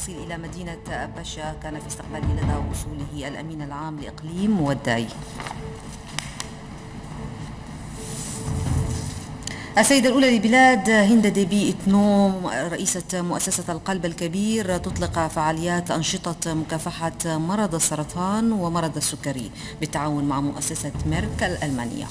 التفاصيل إلى مدينة بشا كان في استقباله لدى وصوله الأمين العام لإقليم وداي. السيدة الأولى لبلاد هند ديبي إتنو رئيسة مؤسسة القلب الكبير تطلق فعاليات أنشطة مكافحة مرض السرطان ومرض السكري بالتعاون مع مؤسسة ميرك الألمانية.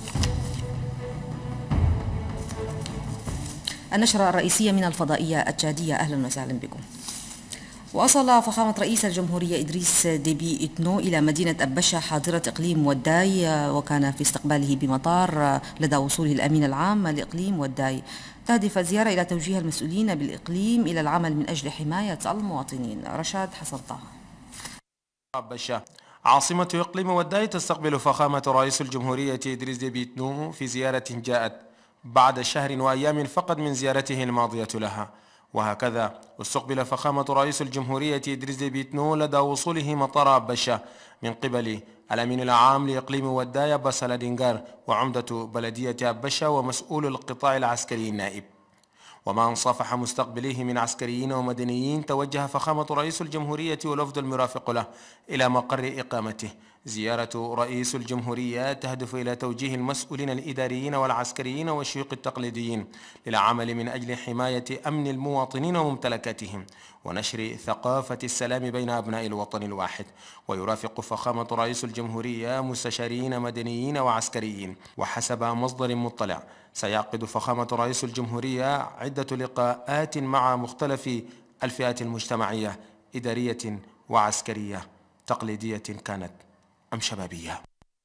النشرة الرئيسية من الفضائية التشادية، أهلا وسهلا بكم. وصل فخامة رئيس الجمهورية إدريس ديبي إتنو إلى مدينة أبشة حاضرة إقليم وداي، وكان في استقباله بمطار لدى وصوله الأمين العام لإقليم وداي. تهدف الزيارة إلى توجيه المسؤولين بالإقليم إلى العمل من أجل حماية المواطنين. رشاد حسن طه. أبشة عاصمة إقليم وداي تستقبل فخامة رئيس الجمهورية إدريس ديبي إتنو في زيارة جاءت بعد شهر وأيام فقط من زيارته الماضية لها. وهكذا استقبل فخامة رئيس الجمهورية إدريس ديبي إتنو لدى وصوله مطار أبشة من قبل الأمين العام لإقليم وداي باسل دينغار وعمدة بلدية أبشة ومسؤول القطاع العسكري النائب. ومع أن صافح مستقبليه من عسكريين ومدنيين، توجه فخامة رئيس الجمهورية والوفد المرافق له إلى مقر إقامته. زيارة رئيس الجمهورية تهدف إلى توجيه المسؤولين الإداريين والعسكريين والشيوخ التقليديين للعمل من أجل حماية أمن المواطنين وممتلكاتهم ونشر ثقافة السلام بين أبناء الوطن الواحد. ويرافق فخامة رئيس الجمهورية مستشارين مدنيين وعسكريين. وحسب مصدر مطلع، سيعقد فخامة رئيس الجمهورية عدة لقاءات مع مختلف الفئات المجتمعية، إدارية وعسكرية، تقليدية كانت أم شبابية.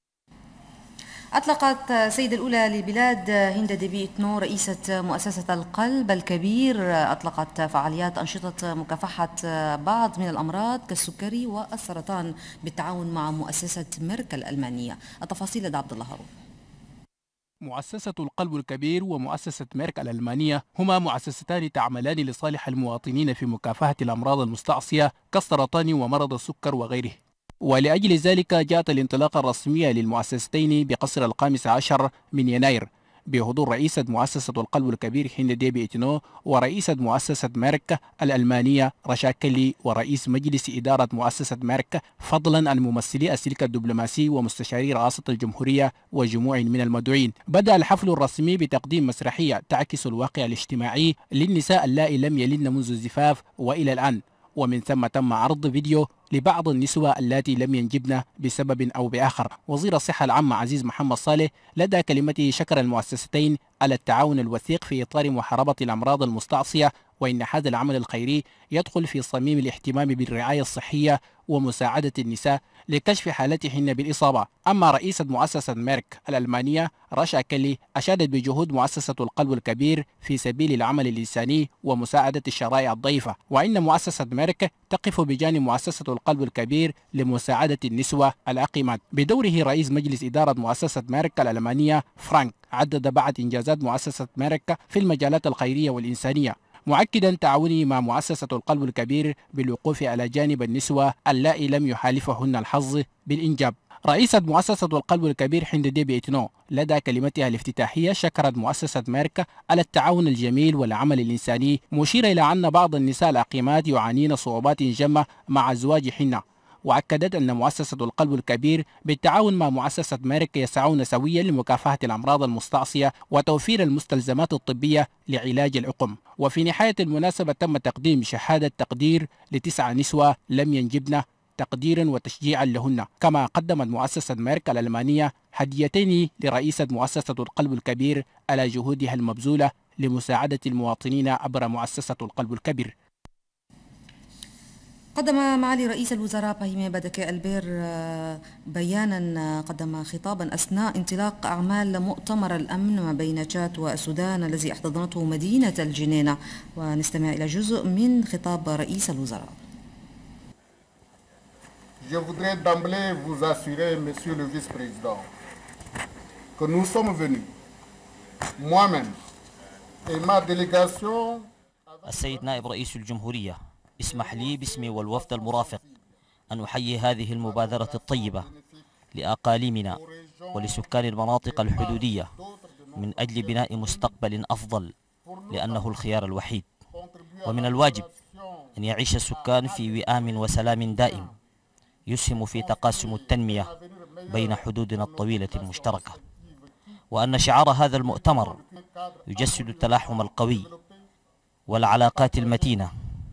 أطلقت السيدة الأولى لبلاد هند ديبي إتنو رئيسة مؤسسة القلب الكبير أطلقت فعاليات أنشطة مكافحة بعض من الأمراض كالسكري والسرطان بالتعاون مع مؤسسة ميرك الألمانية. التفاصيل لدى عبد الله هارون. مؤسسة القلب الكبير ومؤسسة ميرك الألمانية هما مؤسستان تعملان لصالح المواطنين في مكافحة الأمراض المستعصية كالسرطان ومرض السكر وغيره. ولأجل ذلك جاءت الانطلاقة الرسمية للمؤسستين بقصر 15 من يناير بحضور رئيسة مؤسسة القلب الكبير هند ديبي إتنو ورئيسة مؤسسة ميرك الألمانية رشا كيلي ورئيس مجلس إدارة مؤسسة ميرك، فضلا عن ممثلي السلك الدبلوماسي ومستشاري رئاسة الجمهورية وجموع من المدعوين. بدأ الحفل الرسمي بتقديم مسرحية تعكس الواقع الاجتماعي للنساء اللائي لم يلدن منذ الزفاف وإلى الآن، ومن ثم تم عرض فيديو لبعض النسوة اللاتي لم ينجبن بسبب أو بآخر. وزير الصحة العامة عزيز محمد صالح لدى كلمته شكر المؤسستين على التعاون الوثيق في إطار محاربة الأمراض المستعصية، وإن هذا العمل الخيري يدخل في صميم الاهتمام بالرعاية الصحية ومساعدة النساء لكشف حالتهن بالإصابة. أما رئيسة مؤسسة ميرك الألمانية رشا كيلي أشادت بجهود مؤسسة القلب الكبير في سبيل العمل الإنساني ومساعدة الشرائح الضعيفة، وإن مؤسسة ميرك تقف بجانب مؤسسة القلب الكبير لمساعدة النسوة العقيمات. بدوره رئيس مجلس إدارة مؤسسة ميرك الألمانية فرانك عدد بعض إنجازات مؤسسة ميرك في المجالات الخيرية والإنسانية، مؤكدا تعاونه مع مؤسسة القلب الكبير بالوقوف على جانب النسوة اللائي لم يحالفهن الحظ بالإنجاب. رئيسة مؤسسة القلب الكبير هند ديبي إتنو لدى كلمتها الافتتاحية شكرت مؤسسة ميرك على التعاون الجميل والعمل الإنساني، مشيرة إلى أن بعض النساء العقيمات يعانين صعوبات جمة مع أزواجهن. وأكدت أن مؤسسة القلب الكبير بالتعاون مع مؤسسة ميرك يسعون سويا لمكافحة الأمراض المستعصية وتوفير المستلزمات الطبية لعلاج العقم. وفي نهاية المناسبة تم تقديم شهادة تقدير ل9 نسوة لم ينجبن تقديرا وتشجيعا لهن. كما قدمت مؤسسة ميرك الألمانية هديتين لرئيسة مؤسسة القلب الكبير على جهودها المبذولة لمساعدة المواطنين عبر مؤسسة القلب الكبير. قدم معالي رئيس الوزراء باهيمي بادكي البير قدم خطابا أثناء انطلاق أعمال مؤتمر الأمن ما بين تشاد والسودان الذي احتضنته مدينة الجنينة، ونستمع إلى جزء من خطاب رئيس الوزراء. Je voudrais d'emblée vous assurer, Monsieur le Vice-président, que nous sommes venus, moi-même et ma délégation. السيد نائب رئيس الجمهورية، اسمح لي باسمي والوفد المرافق أن أحيي هذه المبادرة الطيبة لأقاليمنا ولسكان المناطق الحدودية من أجل بناء مستقبل أفضل، لأنه الخيار الوحيد. ومن الواجب أن يعيش السكان في وئام وسلام دائم يسهم في تقاسم التنمية بين حدودنا الطويلة المشتركة، وأن شعار هذا المؤتمر يجسد التلاحم القوي والعلاقات المتينة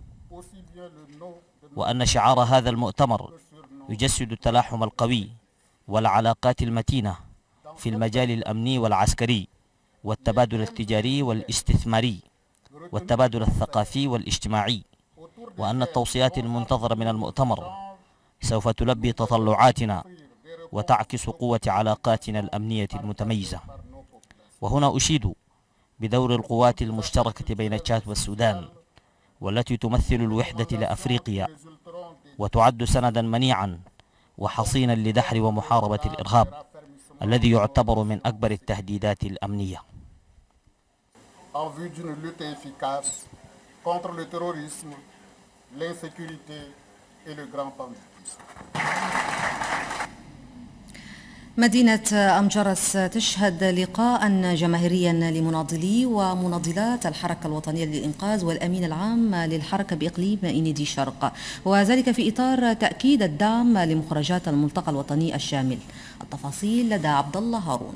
وأن شعار هذا المؤتمر يجسد التلاحم القوي والعلاقات المتينة في المجال الأمني والعسكري والتبادل التجاري والاستثماري والتبادل الثقافي والاجتماعي، وأن التوصيات المنتظرة من المؤتمر سوف تلبي تطلعاتنا وتعكس قوة علاقاتنا الأمنية المتميزة. وهنا أشيد بدور القوات المشتركة بين تشاد والسودان، والتي تمثل الوحدة لأفريقيا وتعد سندا منيعا وحصينا لدحر ومحاربة الإرهاب الذي يعتبر من أكبر التهديدات الأمنية. En vue d'une lutte efficace contre le terrorisme, l'insécurité et le grand banditisme. مدينة أم جرس تشهد لقاء جماهيريا لمناضلي ومناضلات الحركة الوطنية للإنقاذ والأمين العام للحركة بإقليم إنيدي شرق، وذلك في إطار تأكيد الدعم لمخرجات الملتقى الوطني الشامل. التفاصيل لدى عبد الله هارون.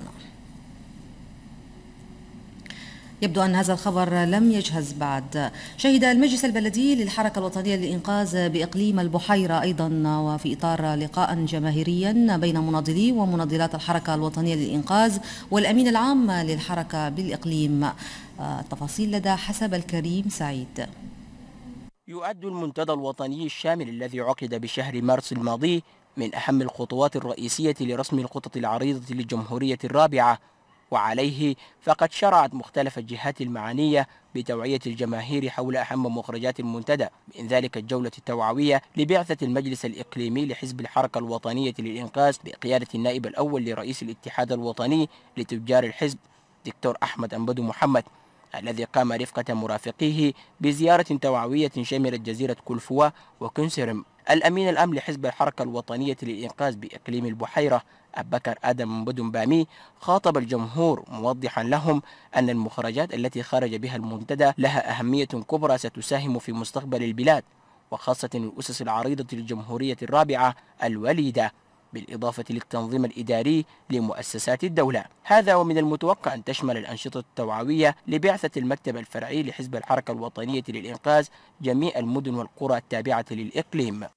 يبدو أن هذا الخبر لم يجهز بعد. شهد المجلس البلدي للحركة الوطنية للإنقاذ بإقليم البحيرة أيضا وفي إطار لقاء جماهيريا بين مناضلي ومناضلات الحركة الوطنية للإنقاذ والأمين العام للحركة بالإقليم. التفاصيل لدى حسب الكريم سعيد. يعد المنتدى الوطني الشامل الذي عقد بشهر مارس الماضي من أهم الخطوات الرئيسية لرسم الخطط العريضة للجمهورية الرابعة، وعليه فقد شرعت مختلف الجهات المعنية بتوعية الجماهير حول أهم مخرجات المنتدى، من ذلك الجولة التوعوية لبعثة المجلس الإقليمي لحزب الحركة الوطنية للإنقاذ بقيادة النائب الأول لرئيس الاتحاد الوطني لتجار الحزب دكتور أحمد أنبدو محمد، الذي قام رفقة مرافقيه بزيارة توعوية شملت جزيرة كلفوة وكنسرم. الأمين العام لحزب الحركة الوطنية للإنقاذ بإقليم البحيرة أبكر آدم بدن بامي خاطب الجمهور موضحا لهم أن المخرجات التي خرج بها المنتدى لها أهمية كبرى ستساهم في مستقبل البلاد، وخاصة الأسس العريضة للجمهورية الرابعة الوليدة، بالإضافة للتنظيم الإداري لمؤسسات الدولة. هذا ومن المتوقع أن تشمل الأنشطة التوعوية لبعثة المكتب الفرعي لحزب الحركة الوطنية للإنقاذ جميع المدن والقرى التابعة للإقليم.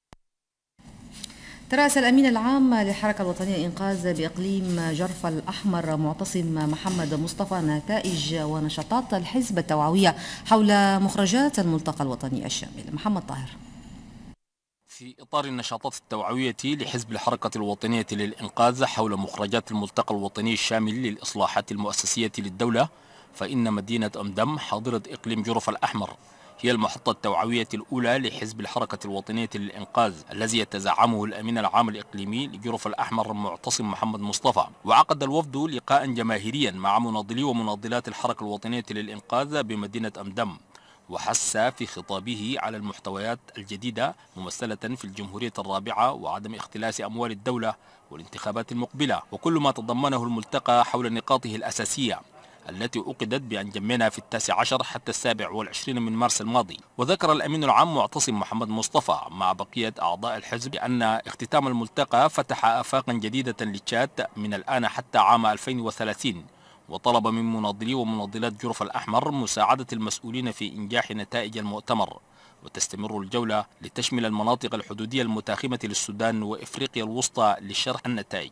ترأس الأمين العام للحركة الوطنية للإنقاذ بإقليم جرف الأحمر معتصم محمد مصطفى نتائج ونشاطات الحزب التوعوية حول مخرجات الملتقى الوطني الشامل. محمد طاهر. في إطار النشاطات التوعوية لحزب الحركة الوطنية للإنقاذ حول مخرجات الملتقى الوطني الشامل للإصلاحات المؤسسية للدولة، فإن مدينة أمدم حاضرة إقليم جرف الأحمر هي المحطة التوعوية الأولى لحزب الحركة الوطنية للإنقاذ الذي يتزعمه الأمين العام الإقليمي لجرف الأحمر معتصم محمد مصطفى. وعقد الوفد لقاء جماهيريا مع مناضلي ومناضلات الحركة الوطنية للإنقاذ بمدينة أمدم، وحث في خطابه على المحتويات الجديدة ممثلة في الجمهورية الرابعة وعدم اختلاس أموال الدولة والانتخابات المقبلة، وكل ما تضمنه الملتقى حول نقاطه الأساسية التي أقدت بأن جمعنا في 19 حتى 27 من مارس الماضي. وذكر الأمين العام معتصم محمد مصطفى مع بقية أعضاء الحزب أن اختتام الملتقى فتح آفاقا جديدة لتشاد من الآن حتى عام 2030، وطلب من مناضلي ومناضلات جرف الأحمر مساعدة المسؤولين في إنجاح نتائج المؤتمر، وتستمر الجولة لتشمل المناطق الحدودية المتاخمة للسودان وإفريقيا الوسطى لشرح النتائج.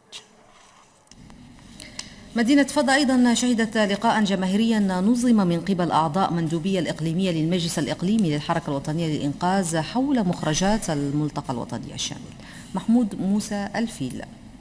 مدينة فضا أيضا شهدت لقاء جماهيريا نظم من قبل أعضاء مندوبية الإقليمية للمجلس الإقليمي للحركة الوطنية للإنقاذ حول مخرجات الملتقى الوطني الشامل. محمود موسى الفيل.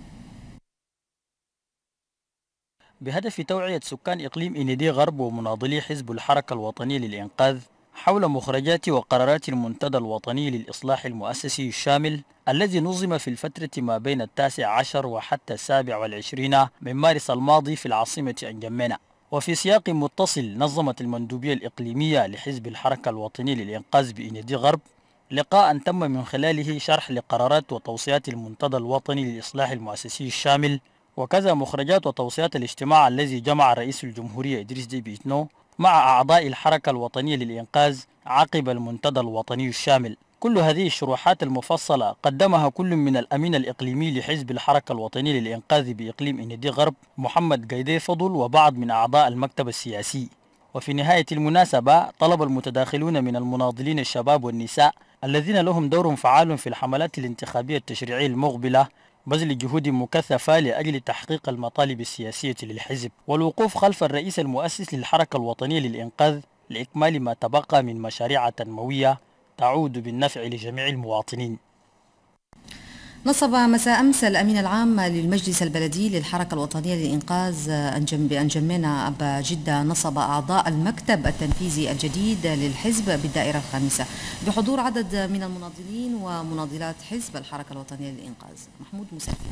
بهدف توعية سكان إقليم إنيدي غرب ومناضلي حزب الحركة الوطنية للإنقاذ حول مخرجات وقرارات المنتدى الوطني للإصلاح المؤسسي الشامل الذي نظم في الفترة ما بين 19 وحتى 27 من مارس الماضي في العاصمة أنجمينا. وفي سياق متصل نظمت المندوبية الإقليمية لحزب الحركة الوطني للإنقاذ بإنيدي غرب لقاء تم من خلاله شرح لقرارات وتوصيات المنتدى الوطني للإصلاح المؤسسي الشامل، وكذا مخرجات وتوصيات الاجتماع الذي جمع رئيس الجمهورية إدريس ديبي إتنو مع أعضاء الحركة الوطنية للإنقاذ عقب المنتدى الوطني الشامل. كل هذه الشروحات المفصلة قدمها كل من الأمين الإقليمي لحزب الحركة الوطنية للإنقاذ بإقليم إندي غرب محمد قيدي فضل وبعض من أعضاء المكتب السياسي. وفي نهاية المناسبة طلب المتداخلون من المناضلين الشباب والنساء الذين لهم دور فعال في الحملات الانتخابية التشريعية المقبلة بذل جهود مكثفة لأجل تحقيق المطالب السياسية للحزب والوقوف خلف الرئيس المؤسس للحركة الوطنية للإنقاذ لإكمال ما تبقى من مشاريع تنموية تعود بالنفع لجميع المواطنين. نصب مساء أمس الأمين العام للمجلس البلدي للحركة الوطنية للإنقاذ بأنجمنا أبا جدة نصب أعضاء المكتب التنفيذي الجديد للحزب بالدائرة الخامسة بحضور عدد من المناضلين ومناضلات حزب الحركة الوطنية للإنقاذ. محمود مسافي.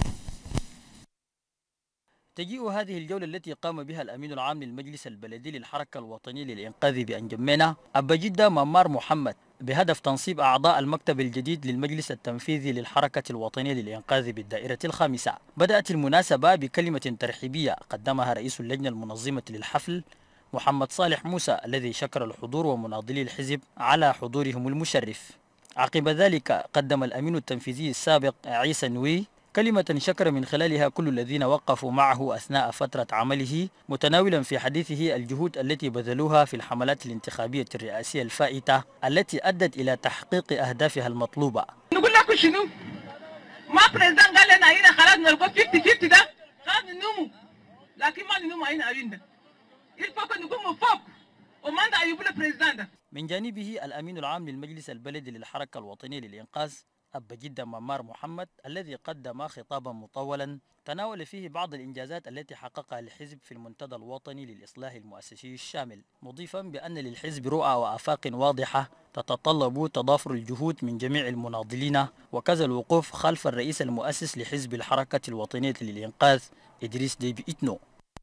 تجيء هذه الجولة التي قام بها الأمين العام للمجلس البلدي للحركة الوطنية للإنقاذ بأنجمنا أبا جدة ممار محمد بهدف تنصيب أعضاء المكتب الجديد للمجلس التنفيذي للحركة الوطنية للإنقاذ بالدائرة الخامسة. بدأت المناسبة بكلمة ترحيبية قدمها رئيس اللجنة المنظمة للحفل محمد صالح موسى الذي شكر الحضور ومناضلي الحزب على حضورهم المشرف. عقب ذلك قدم الأمين التنفيذي السابق عيسى نوي كلمة شكر من خلالها كل الذين وقفوا معه أثناء فترة عمله متناولا في حديثه الجهود التي بذلوها في الحملات الانتخابية الرئاسية الفائتة التي أدت إلى تحقيق أهدافها المطلوبة. نقول لكم شنو؟ ما بريزدان قال لنا هنا خلاص نلقى 50-50 ده خلاص ننوموا لكن ما ننوموا هنا عيننا الفوق نقوم فوق وما ندعي يقول البريزدان ده. من جانبه الأمين العام للمجلس البلدي للحركة الوطنية للإنقاذ أبا جدة ممار محمد الذي قدم خطابا مطولا تناول فيه بعض الإنجازات التي حققها الحزب في المنتدى الوطني للإصلاح المؤسسي الشامل، مضيفا بأن للحزب رؤى وآفاق واضحة تتطلب تضافر الجهود من جميع المناضلين وكذا الوقوف خلف الرئيس المؤسس لحزب الحركة الوطنية للإنقاذ إدريس ديبي إتنو.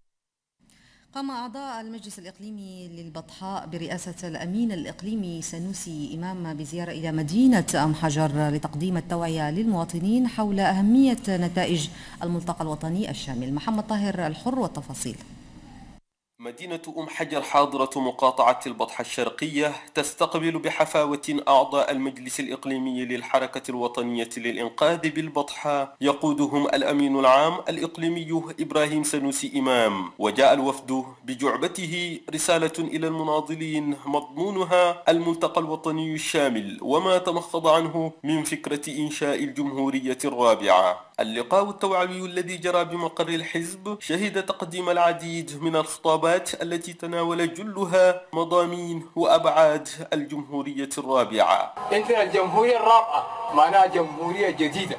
قام أعضاء المجلس الإقليمي للبطحاء برئاسة الأمين الإقليمي سنوسي إمام بزيارة إلى مدينة أم حجر لتقديم التوعية للمواطنين حول أهمية نتائج الملتقى الوطني الشامل. محمد طاهر الحر والتفاصيل. مدينة أم حجر حاضرة مقاطعة البطحة الشرقية تستقبل بحفاوة أعضاء المجلس الإقليمي للحركة الوطنية للإنقاذ بالبطحة يقودهم الأمين العام الإقليمي إبراهيم سنوسي إمام. وجاء الوفد بجعبته رسالة إلى المناضلين مضمونها الملتقى الوطني الشامل وما تمخض عنه من فكرة إنشاء الجمهورية الرابعة. اللقاء التوعوي الذي جرى بمقر الحزب شهد تقديم العديد من الخطابات التي تناول جلها مضامين وأبعاد الجمهورية الرابعة. عندنا الجمهورية الرابعة معناها جمهورية جديدة،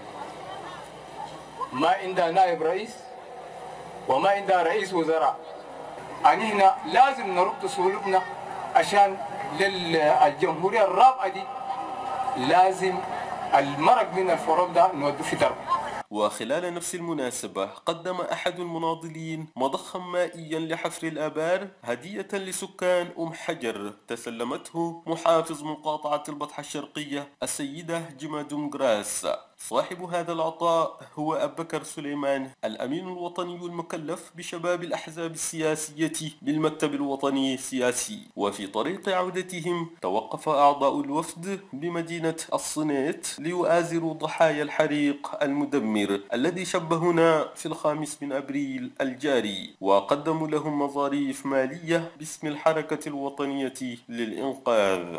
ما عندها نائب رئيس وما عندها رئيس وزراء. يعني هنا لازم نرد سلوكنا عشان للجمهورية الرابعة دي لازم المرق من الفروض ده نوديه في درب. وخلال نفس المناسبة قدم أحد المناضلين مضخا مائيا لحفر الآبار هدية لسكان أم حجر تسلمته محافظ مقاطعة البطحة الشرقية السيدة جمادون جراس. صاحب هذا العطاء هو أبو بكر سليمان الأمين الوطني المكلف بشباب الأحزاب السياسية بالمكتب الوطني السياسي. وفي طريق عودتهم توقف أعضاء الوفد بمدينة الصنيت ليؤازروا ضحايا الحريق المدمر الذي شبهنا في 5 أبريل الجاري، وقدموا لهم مظاريف مالية باسم الحركة الوطنية للإنقاذ.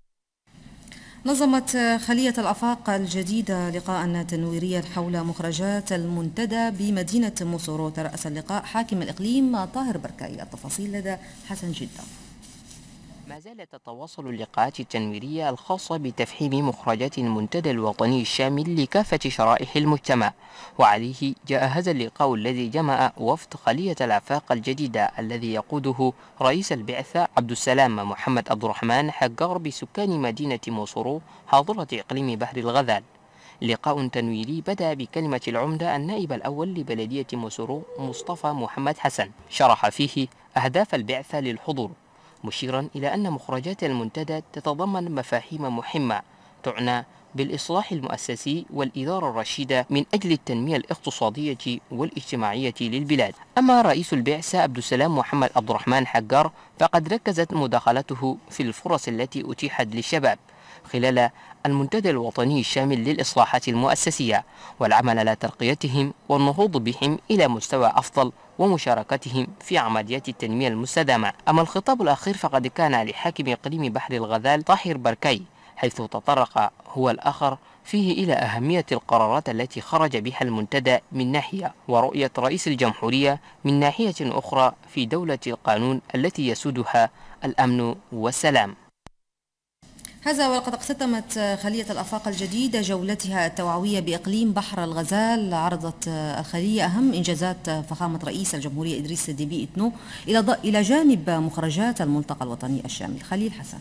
نظمت خلية الآفاق الجديدة لقاء تنويريا حول مخرجات المنتدى بمدينة موسورو. ترأس اللقاء حاكم الإقليم طاهر بركاي. التفاصيل لدى حسن جدة. ما زالت تتواصل اللقاءات التنويرية الخاصة بتفحيم مخرجات المنتدى الوطني الشامل لكافة شرائح المجتمع، وعليه جاء هذا اللقاء الذي جمع وفد خلية الآفاق الجديدة الذي يقوده رئيس البعثة عبد السلام محمد عبد الرحمن حقار بسكان مدينة موسورو حاضرة إقليم بحر الغزال. لقاء تنويري بدأ بكلمة العمدة النائب الأول لبلدية موسورو مصطفى محمد حسن، شرح فيه أهداف البعثة للحضور، مشيرا إلى أن مخرجات المنتدى تتضمن مفاهيم مهمة تعنى بالإصلاح المؤسسي والإدارة الرشيدة من أجل التنمية الاقتصادية والاجتماعية للبلاد. أما رئيس البعثة عبد السلام محمد عبد الرحمن حجار فقد ركزت مداخلته في الفرص التي أتيحت للشباب خلال المنتدى الوطني الشامل للإصلاحات المؤسسية والعمل على ترقيتهم والنهوض بهم إلى مستوى أفضل ومشاركتهم في عمليات التنمية المستدامة. أما الخطاب الأخير فقد كان لحاكم إقليم بحر الغزال طاهر بركاي، حيث تطرق هو الآخر فيه إلى أهمية القرارات التي خرج بها المنتدى من ناحية ورؤية رئيس الجمهورية من ناحية أخرى في دولة القانون التي يسودها الأمن والسلام. هذا وقد اختتمت خلية الآفاق الجديدة جولتها التوعوية بإقليم بحر الغزال. عرضت الخلية أهم إنجازات فخامة رئيس الجمهورية إدريس ديبي إتنو إلى جانب مخرجات الملتقى الوطني الشامل. خليل حسن.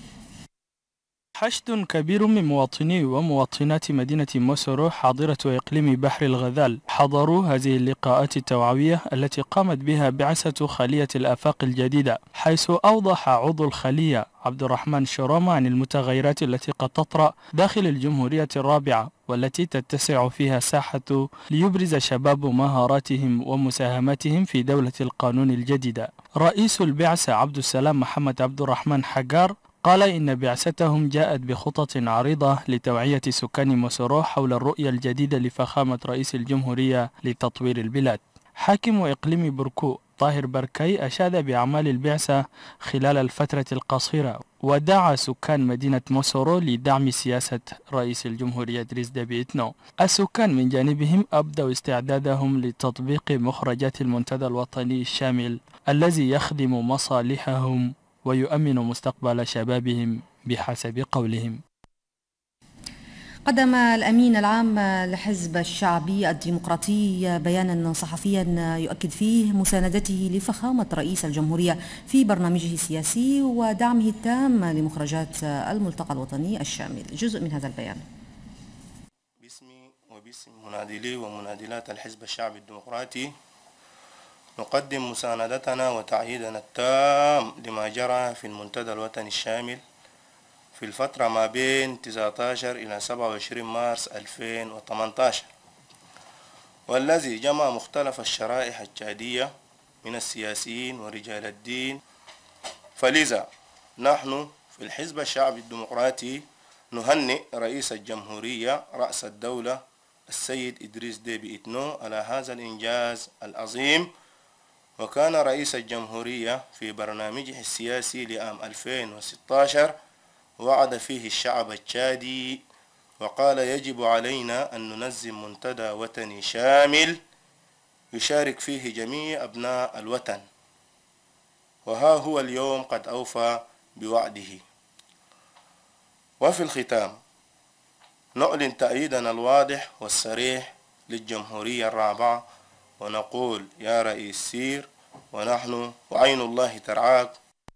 حشد كبير من مواطني ومواطنات مدينة موسورو حاضرة إقليم بحر الغزال حضروا هذه اللقاءات التوعوية التي قامت بها بعثة خلية الآفاق الجديدة، حيث أوضح عضو الخلية عبد الرحمن شرومة عن المتغيرات التي قد تطرأ داخل الجمهورية الرابعة والتي تتسع فيها ساحة ليبرز شباب مهاراتهم ومساهماتهم في دولة القانون الجديدة. رئيس البعثة عبد السلام محمد عبد الرحمن حجار قال إن بعثتهم جاءت بخطط عريضة لتوعية سكان موسورو حول الرؤية الجديدة لفخامة رئيس الجمهورية لتطوير البلاد. حاكم إقليم بركو طاهر بركاي أشاد بأعمال البعثة خلال الفترة القصيرة ودعا سكان مدينة موسورو لدعم سياسة رئيس الجمهورية إدريس ديبي إتنو. السكان من جانبهم أبدوا استعدادهم لتطبيق مخرجات المنتدى الوطني الشامل الذي يخدم مصالحهم ويؤمن مستقبل شبابهم بحسب قولهم. قدم الأمين العام لحزب الشعبي الديمقراطي بيانا صحفيا يؤكد فيه مساندته لفخامة رئيس الجمهورية في برنامجه السياسي ودعمه التام لمخرجات الملتقى الوطني الشامل. جزء من هذا البيان. باسمي وباسم منادلي ومنادلات الحزب الشعبي الديمقراطي نقدم مساندتنا وتأييدنا التام لما جرى في المنتدى الوطني الشامل في الفترة ما بين 19 إلى 27 مارس 2018، والذي جمع مختلف الشرائح الجادية من السياسيين ورجال الدين. فلذا نحن في الحزب الشعبي الديمقراطي نهنئ رئيس الجمهورية رأس الدولة السيد إدريس ديبي إتنو على هذا الإنجاز العظيم. وكان رئيس الجمهورية في برنامجه السياسي لعام 2016 وعد فيه الشعب التشادي وقال يجب علينا أن ننظم منتدى وطني شامل يشارك فيه جميع أبناء الوطن، وها هو اليوم قد أوفى بوعده. وفي الختام نعلن تأييدنا الواضح والصريح للجمهورية الرابعة ونقول يا رئيس سير ونحن وعين الله ترعاك.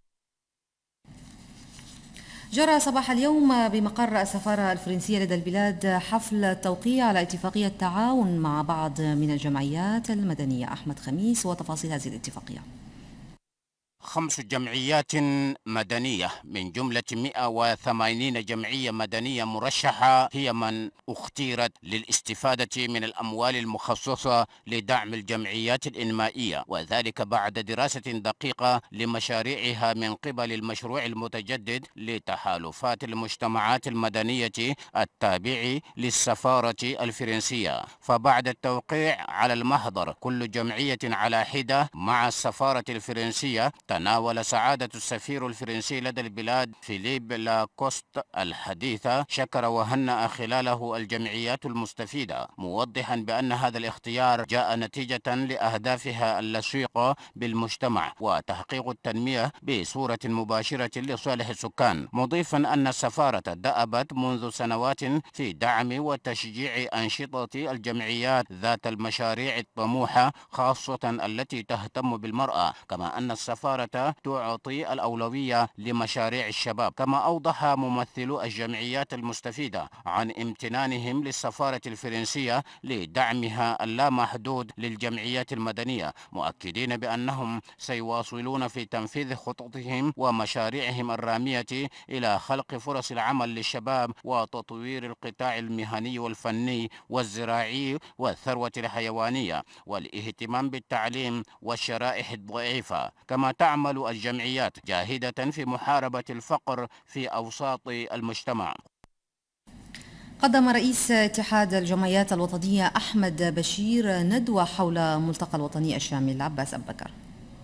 جرى صباح اليوم بمقر السفارة الفرنسية لدى البلاد حفل التوقيع على اتفاقية تعاون مع بعض من الجمعيات المدنية. أحمد خميس وتفاصيل هذه الاتفاقية. 5 جمعيات مدنية من جملة 180 جمعية مدنية مرشحة هي من اختيرت للاستفادة من الأموال المخصصة لدعم الجمعيات الإنمائية، وذلك بعد دراسة دقيقة لمشاريعها من قبل المشروع المتجدد لتحالفات المجتمعات المدنية التابع للسفارة الفرنسية. فبعد التوقيع على المحضر كل جمعية على حدة مع السفارة الفرنسية تناول سعادة السفير الفرنسي لدى البلاد فيليب لاكوست الحديثة شكر وهنأ خلاله الجمعيات المستفيدة، موضحا بأن هذا الاختيار جاء نتيجة لأهدافها اللصيقة بالمجتمع وتحقيق التنمية بصورة مباشرة لصالح السكان، مضيفا أن السفارة دأبت منذ سنوات في دعم وتشجيع أنشطة الجمعيات ذات المشاريع الطموحة خاصة التي تهتم بالمرأة، كما أن السفارة تعطي الأولوية لمشاريع الشباب. كما أوضح ممثلو الجمعيات المستفيدة عن امتنانهم للسفارة الفرنسية لدعمها اللامحدود للجمعيات المدنية، مؤكدين بأنهم سيواصلون في تنفيذ خططهم ومشاريعهم الرامية إلى خلق فرص العمل للشباب وتطوير القطاع المهني والفني والزراعي والثروة الحيوانية والاهتمام بالتعليم والشرائح الضعيفة. كما تعمل الجمعيات جاهدة في محاربة الفقر في أوساط المجتمع. قدم رئيس اتحاد الجمعيات الوطنية أحمد بشير ندوة حول ملتقى الوطني الشامل. عباس أبو بكر.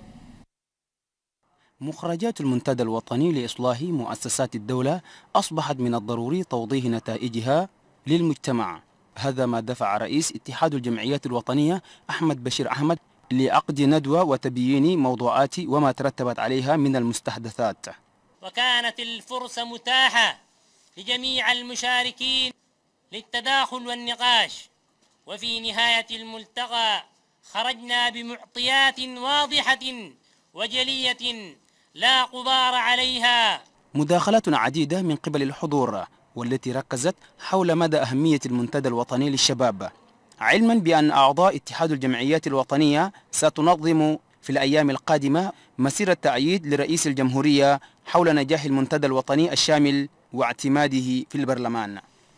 مخرجات المنتدى الوطني لإصلاح مؤسسات الدولة أصبحت من الضروري توضيح نتائجها للمجتمع. هذا ما دفع رئيس اتحاد الجمعيات الوطنية أحمد بشير أحمد لعقد ندوة وتبيين موضوعات وما ترتبت عليها من المستحدثات. وكانت الفرصة متاحة لجميع المشاركين للتداخل والنقاش، وفي نهاية الملتقى خرجنا بمعطيات واضحة وجلية لا غبار عليها. مداخلات عديدة من قبل الحضور والتي ركزت حول مدى أهمية المنتدى الوطني للشباب، علما بأن أعضاء اتحاد الجمعيات الوطنية ستنظم في الأيام القادمة مسيرة تأييد لرئيس الجمهورية حول نجاح المنتدى الوطني الشامل واعتماده في البرلمان.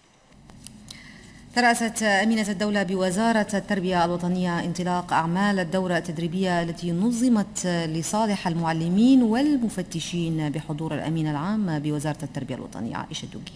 ترأست أمينة الدولة بوزارة التربية الوطنية انطلاق أعمال الدورة التدريبية التي نظمت لصالح المعلمين والمفتشين بحضور الأمين العام بوزارة التربية الوطنية عائشة الدوقي.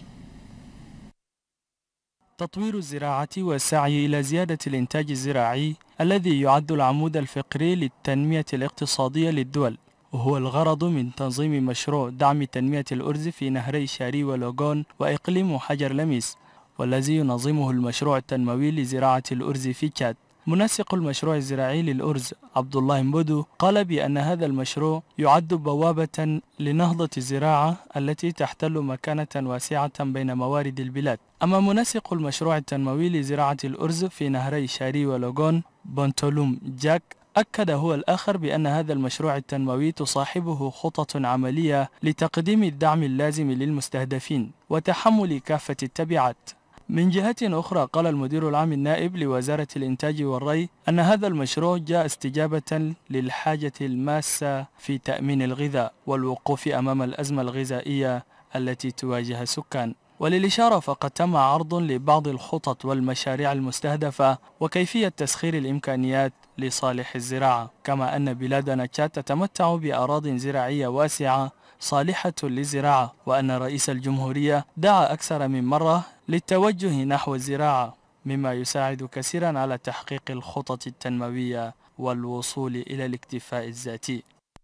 تطوير الزراعة والسعي إلى زيادة الإنتاج الزراعي الذي يعد العمود الفقري للتنمية الاقتصادية للدول، وهو الغرض من تنظيم مشروع دعم تنمية الأرز في نهري شاري ولوغون وإقليم حجر لميس، والذي ينظمه المشروع التنموي لزراعة الأرز في تشاد. منسق المشروع الزراعي للأرز عبد الله مبودو قال بأن هذا المشروع يعد بوابة لنهضة الزراعة التي تحتل مكانة واسعة بين موارد البلاد. أما منسق المشروع التنموي لزراعة الأرز في نهري شاري ولوغون بونتولوم جاك أكد هو الآخر بأن هذا المشروع التنموي تصاحبه خطط عملية لتقديم الدعم اللازم للمستهدفين وتحمل كافة التبعات. من جهة أخرى قال المدير العام النائب لوزارة الإنتاج والري أن هذا المشروع جاء استجابة للحاجة الماسة في تأمين الغذاء والوقوف أمام الأزمة الغذائية التي تواجه السكان. وللإشارة فقد تم عرض لبعض الخطط والمشاريع المستهدفة وكيفية تسخير الإمكانيات لصالح الزراعة، كما أن بلادنا تشاد تتمتع بأراضٍ زراعية واسعة صالحة للزراعة، وأن رئيس الجمهورية دعا أكثر من مرة للتوجه نحو الزراعة، مما يساعد كثيرا على تحقيق الخطط التنموية والوصول إلى الاكتفاء الذاتي.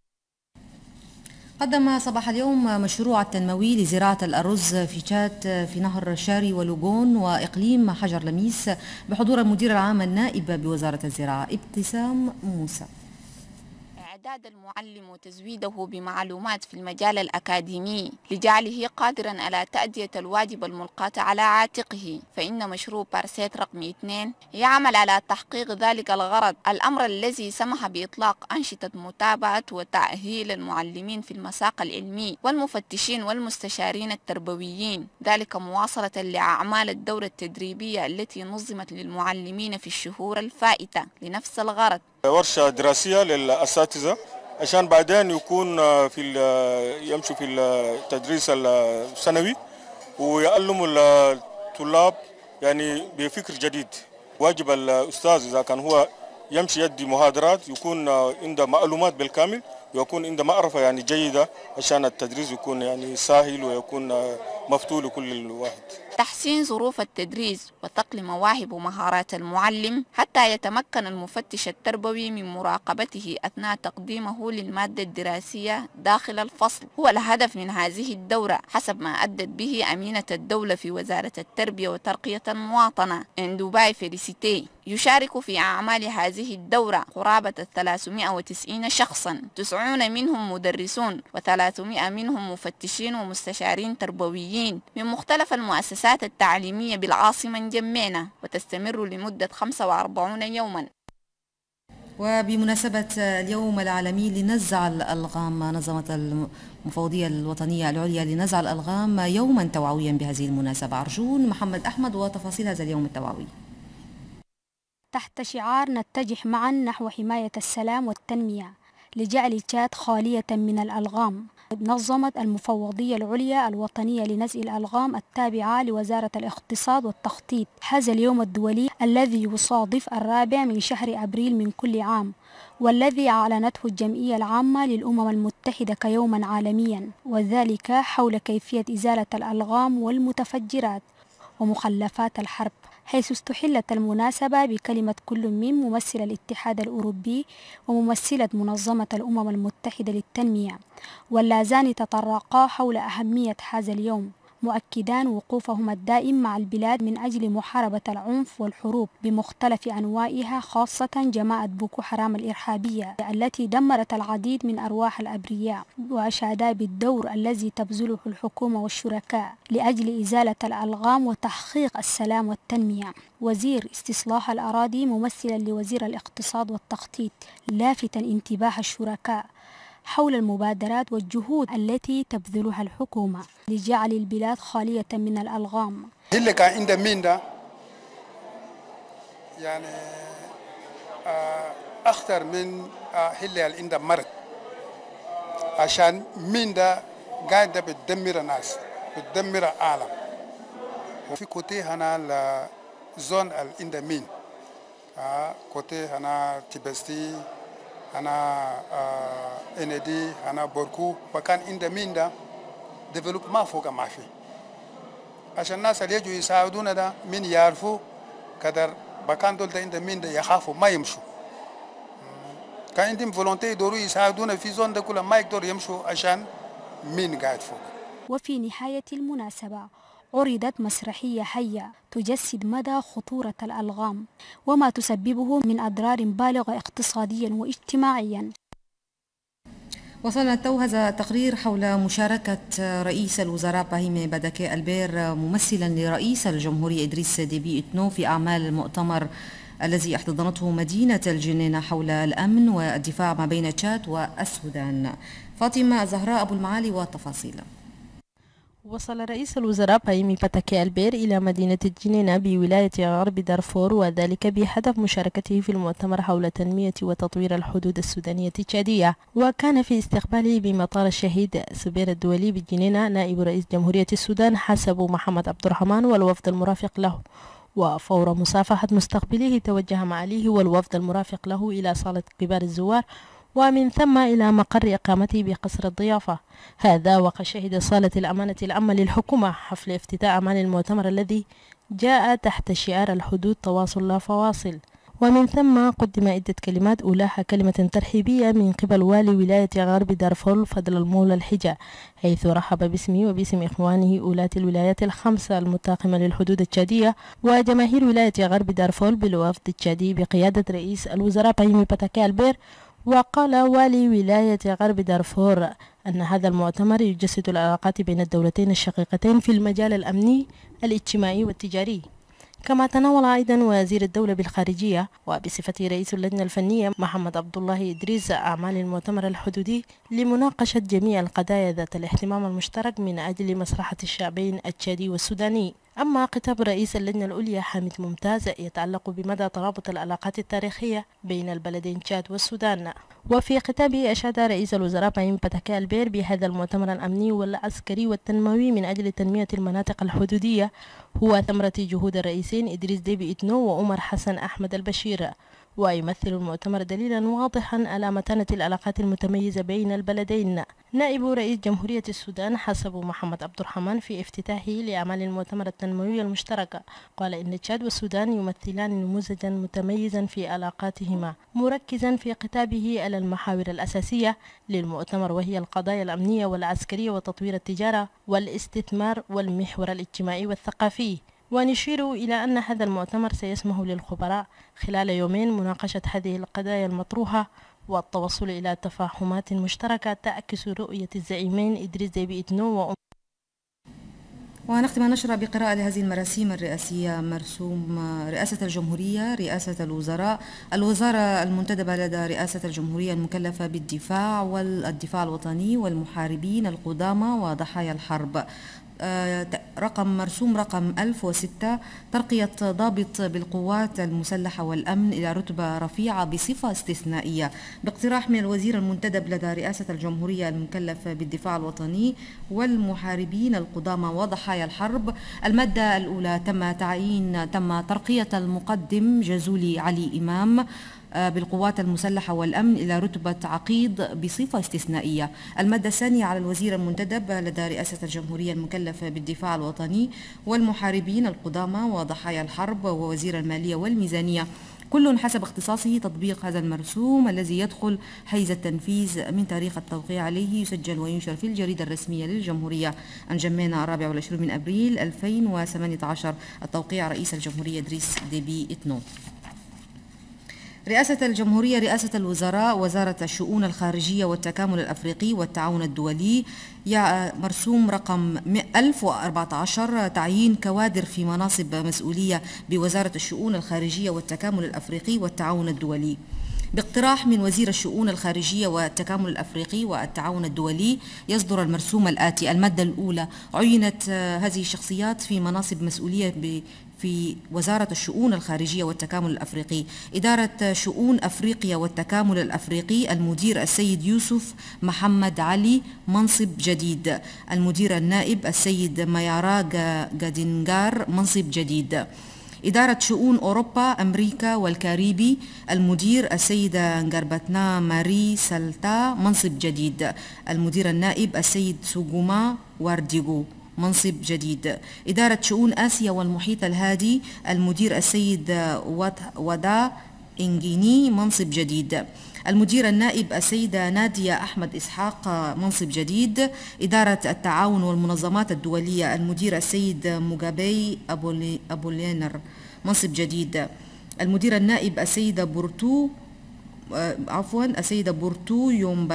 قدم صباح اليوم مشروع التنموي لزراعة الأرز في تشاد في نهر شاري ولوغون وإقليم حجر لميس بحضور المدير العام النائب بوزارة الزراعة ابتسام موسى. إعداد المعلم وتزويده بمعلومات في المجال الأكاديمي لجعله قادرا على تأدية الواجب الملقاة على عاتقه، فإن مشروع بارسيت رقم 2 يعمل على تحقيق ذلك الغرض، الأمر الذي سمح بإطلاق أنشطة متابعة وتأهيل المعلمين في المساق العلمي والمفتشين والمستشارين التربويين، ذلك مواصلة لأعمال الدورة التدريبية التي نظمت للمعلمين في الشهور الفائتة لنفس الغرض. ورشة دراسية للأساتذة عشان بعدين يكون يمشوا في التدريس السنوي ويعلموا الطلاب يعني بفكر جديد. واجب الأستاذ إذا كان هو يمشي يدي محاضرات يكون عنده معلومات بالكامل ويكون عنده معرفة يعني جيدة عشان التدريس يكون يعني سهل ويكون مفتوح لكل الواحد. تحسين ظروف التدريس وتقل مواهب ومهارات المعلم حتى يتمكن المفتش التربوي من مراقبته أثناء تقديمه للمادة الدراسية داخل الفصل هو الهدف من هذه الدورة، حسب ما أدت به أمينة الدولة في وزارة التربية وترقية المواطنة اندوباي فيليسيتي. يشارك في أعمال هذه الدورة قرابة 390 شخصا، 90 منهم مدرسون و300 منهم مفتشين ومستشارين تربويين من مختلف المؤسسات التعليمية بالعاصمة نجمينة، وتستمر لمدة 45 يوما. وبمناسبة اليوم العالمي لنزع الألغام، نظمت المفوضية الوطنية العليا لنزع الألغام يوما توعويا بهذه المناسبة. أرجون محمد أحمد وتفاصيل هذا اليوم التوعوي. تحت شعار نتجه معا نحو حماية السلام والتنمية لجعل تشاد خالية من الألغام، نظمت المفوضية العليا الوطنية لنزع الألغام التابعة لوزارة الاقتصاد والتخطيط هذا اليوم الدولي الذي يصادف 4 من شهر أبريل من كل عام، والذي أعلنته الجمعية العامة للأمم المتحدة كيوما عالميا، وذلك حول كيفية إزالة الألغام والمتفجرات ومخلفات الحرب، حيث استحلت المناسبة بكلمة كل من ممثل الاتحاد الأوروبي وممثلة منظمة الأمم المتحدة للتنمية، واللذان تطرقا حول أهمية هذا اليوم، مؤكدان وقوفهما الدائم مع البلاد من أجل محاربة العنف والحروب بمختلف أنواعها، خاصة جماعة بوكو حرام الإرهابية التي دمرت العديد من أرواح الأبرياء، وأشادا بالدور الذي تبذله الحكومة والشركاء لأجل إزالة الألغام وتحقيق السلام والتنمية. وزير استصلاح الأراضي ممثلا لوزير الاقتصاد والتخطيط لافتا انتباه الشركاء حول المبادرات والجهود التي تبذلها الحكومة لجعل البلاد خالية من الألغام. اللي كان عند ميندا يعني أخطر من اللي عند مرض، عشان ميندا قاعدة بتدمر الناس، بتدمر العالم. وفي كوتي هنا الزون عند مين، كوتي هنا تبستي، أنا إندي، أنا بوركو، وكان عند مين ده ديفلوبمنت فوق ما في، عشان الناس اللي يجوا يساعدونا ده مين يعرفوا قدر بكان دول ده عند مين ده يخافوا ما يمشوا. كان عندهم فولونتي يدوروا يساعدونا في زون ده كلها ما يقدروا يمشوا عشان مين قاعد فوق. وفي نهاية المناسبة عرضت مسرحية حية تجسد مدى خطورة الألغام وما تسببه من أضرار بالغة اقتصاديا واجتماعيا. وصلنا تو هذا تقرير حول مشاركة رئيس الوزراء باهيمي باداكي ألبير ممثلا لرئيس الجمهورية إدريس ديبي إتنو في أعمال المؤتمر الذي احتضنته مدينة الجنينة حول الأمن والدفاع ما بين تشاد والسودان. فاطمة زهراء أبو المعالي والتفاصيل. وصل رئيس الوزراء باهيمي باداكي ألبير إلى مدينة الجنينة بولاية غرب دارفور، وذلك بهدف مشاركته في المؤتمر حول تنمية وتطوير الحدود السودانية التشادية. وكان في استقباله بمطار الشهيد سبير الدولي بالجنينة نائب رئيس جمهورية السودان حسب محمد عبد الرحمن والوفد المرافق له. وفور مصافحة مستقبله توجه معاليه والوفد المرافق له إلى صالة كبار الزوار، ومن ثم إلى مقر إقامته بقصر الضيافة. هذا وقد شهد صالة الأمانة العامة للحكومة حفل افتتاح أعمال المؤتمر الذي جاء تحت شعار الحدود تواصل لا فواصل. ومن ثم قدم عدة كلمات، أولاها كلمة ترحيبية من قبل والي ولاية غرب دارفور فضل المولى الحجة، حيث رحب باسمه وباسم إخوانه أولاة الولايات الخمسة المتاقمة للحدود التشادية وجماهير ولاية غرب دارفور بالوفد التشادي بقيادة رئيس الوزراء باهيمي باداكي ألبير. وقال والي ولاية غرب دارفور أن هذا المؤتمر يجسد العلاقات بين الدولتين الشقيقتين في المجال الأمني الاجتماعي والتجاري. كما تناول أيضا وزير الدولة بالخارجية وبصفته رئيس اللجنة الفنية محمد عبد الله إدريس أعمال المؤتمر الحدودي لمناقشة جميع القضايا ذات الاهتمام المشترك من أجل مصلحة الشعبين التشادي والسوداني. أما خطاب رئيس اللجنة العليا حامد ممتاز يتعلق بمدى ترابط العلاقات التاريخية بين البلدين تشاد والسودان. وفي خطابه أشاد رئيس الوزراء باهيمي باداكي ألبير بهذا المؤتمر الأمني والعسكري والتنموي من أجل تنمية المناطق الحدودية هو ثمرة جهود الرئيسين إدريس ديبي إتنو وعمر حسن أحمد البشير، ويمثل المؤتمر دليلا واضحا على متانة العلاقات المتميزة بين البلدين. نائب رئيس جمهورية السودان حسب محمد عبد الرحمن في افتتاحه لأعمال المؤتمر التنموي المشترك قال إن تشاد والسودان يمثلان نموذجا متميزا في علاقاتهما، مركزا في خطابه على المحاور الأساسية للمؤتمر وهي القضايا الأمنية والعسكرية وتطوير التجارة والاستثمار والمحور الاجتماعي والثقافي. ونشير إلى أن هذا المؤتمر سيسمح للخبراء خلال يومين مناقشة هذه القضايا المطروحة والتوصل إلى تفاهمات مشتركة تعكس رؤية الزعيمين إدريس ديبي إتنو ونختم النشرة بقراءة لهذه المراسيم الرئاسية. مرسوم رئاسة الجمهورية، رئاسة الوزراء، الوزارة المنتدبة لدى رئاسة الجمهورية المكلفة بالدفاع والدفاع الوطني والمحاربين القدامى وضحايا الحرب. مرسوم رقم 1006 ترقية ضابط بالقوات المسلحة والأمن إلى رتبة رفيعة بصفة استثنائية، باقتراح من الوزير المنتدب لدى رئاسة الجمهورية المكلف بالدفاع الوطني والمحاربين القدامى وضحايا الحرب. المادة الأولى تم ترقية المقدم جزولي علي إمام بالقوات المسلحة والأمن إلى رتبة عقيد بصفة استثنائية. المادة الثانية على الوزير المنتدب لدى رئاسة الجمهورية المكلف بالدفاع الوطني والمحاربين القدامى وضحايا الحرب ووزير المالية والميزانية، كل حسب اختصاصه، تطبيق هذا المرسوم الذي يدخل حيز التنفيذ من تاريخ التوقيع عليه يسجل وينشر في الجريدة الرسمية للجمهورية. أنجمينا 24 من أبريل 2018. التوقيع رئيس الجمهورية إدريس ديبي إتنو. رئاسة الجمهورية، رئاسة الوزراء، وزارة الشؤون الخارجية والتكامل الأفريقي والتعاون الدولي. مرسوم رقم 1014 تعيين كوادر في مناصب مسؤولية بوزارة الشؤون الخارجية والتكامل الأفريقي والتعاون الدولي. باقتراح من وزير الشؤون الخارجية والتكامل الأفريقي والتعاون الدولي يصدر المرسوم الآتي. المادة الأولى عينت هذه الشخصيات في مناصب مسؤولية في وزارة الشؤون الخارجية والتكامل الأفريقي: إدارة شؤون أفريقيا والتكامل الأفريقي المدير السيد يوسف محمد علي منصب جديد، المدير النائب السيد ميارا جادينغار منصب جديد. إدارة شؤون أوروبا أمريكا والكاريبي المدير السيدة نغربتنا ماري سالتا منصب جديد، المدير النائب السيد سوغوما وارديغو منصب جديد. إدارة شؤون آسيا والمحيط الهادي المدير السيد ودا إنجيني منصب جديد، المدير النائب السيدة نادية أحمد إسحاق منصب جديد. إدارة التعاون والمنظمات الدولية المدير السيد موغابي أبولينر منصب جديد، المدير النائب السيدة بورتو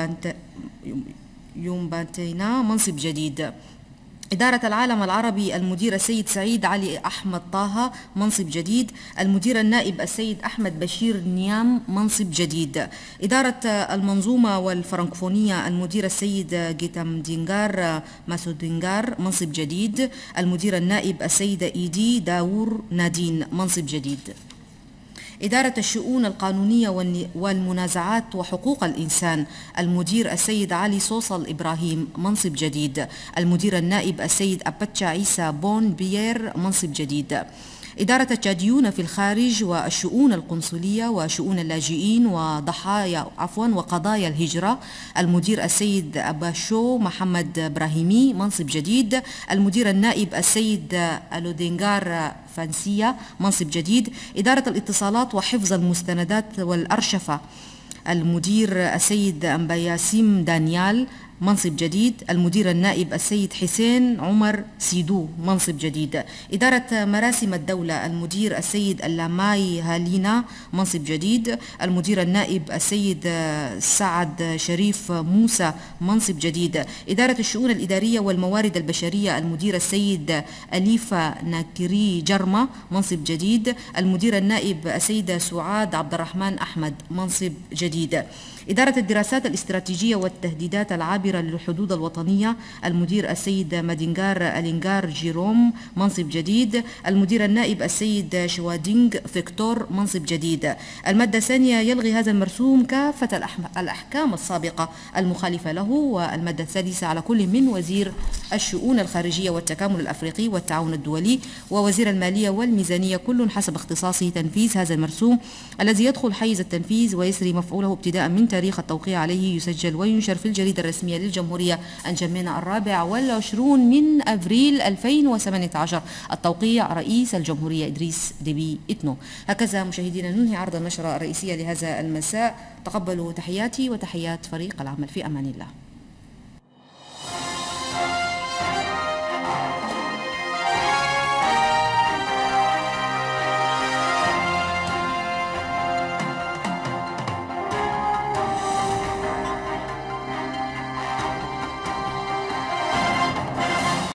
يومبانتينا منصب جديد. إدارة العالم العربي المدير السيد سعيد علي أحمد طه منصب جديد، المدير النائب السيد أحمد بشير نيام منصب جديد. إدارة المنظومة والفرنكفونية المدير السيد جيتام دينغار ماسودينغار منصب جديد، المدير النائب السيدة إيدي داور نادين منصب جديد. إدارة الشؤون القانونية والمنازعات وحقوق الإنسان المدير السيد علي صوصل إبراهيم منصب جديد، المدير النائب السيد أبتشا عيسى بون بيير منصب جديد. إدارة التشاديون في الخارج والشؤون القنصلية وشؤون اللاجئين وقضايا الهجرة المدير السيد أباشو محمد إبراهيمي منصب جديد، المدير النائب السيد ألودينغار فانسية منصب جديد. إدارة الاتصالات وحفظ المستندات والأرشفة المدير السيد أمبياسيم دانيال منصب جديد، المدير النائب السيد حسين عمر سيدو منصب جديد. إدارة مراسم الدولة المدير السيد اللاماي هالينا منصب جديد، المدير النائب السيد سعد شريف موسى منصب جديد. إدارة الشؤون الإدارية والموارد البشرية المدير السيد أليفا ناكري جرمة منصب جديد، المدير النائب السيدة سعاد عبد الرحمن أحمد منصب جديد. إدارة الدراسات الاستراتيجية والتهديدات العابرة للحدود الوطنية المدير السيد مادينغار ألينغار جيروم منصب جديد، المدير النائب السيد شوادينغ فيكتور منصب جديد. المادة الثانية يلغي هذا المرسوم كافة الأحكام السابقة المخالفة له. والمادة الثالثة على كل من وزير الشؤون الخارجية والتكامل الأفريقي والتعاون الدولي ووزير المالية والميزانية كل حسب اختصاصه تنفيذ هذا المرسوم الذي يدخل حيز التنفيذ ويسري مفعوله ابتداء من تاريخ التوقيع عليه يسجل وينشر في الجريدة الرسمية للجمهورية أنجمينا 24 من أبريل 2018. التوقيع رئيس الجمهورية إدريس ديبي إتنو. هكذا مشاهدينا ننهي عرض النشرة الرئيسية لهذا المساء. تقبلوا تحياتي وتحيات فريق العمل. في أمان الله.